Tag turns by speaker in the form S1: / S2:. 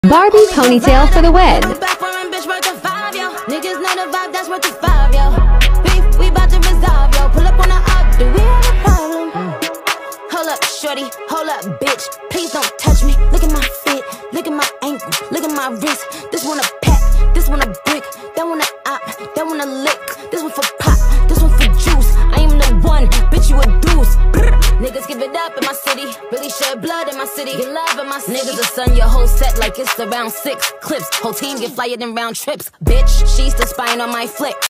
S1: Barbie ponytail for the win.
S2: Niggas know the vibe, that's worth the 5, yo. Beef, we bout to resolve, yo. Pull up on the up, do we have a problem? Hold up, shorty, hold up, bitch. Please don't touch me. Look at my feet, look at my ankle, look at my wrist. This one a pack, this one a brick, that one a op, that one a lick. This one for pop, this one for juice. I am the one, bitch, you a deuce. Niggas give it up in my city, really shed blood in my city, get love in my city. Niggas will sun your whole set like it's around 6 clips. Whole team get flyer than round trips. Bitch, she's the spying on my flick.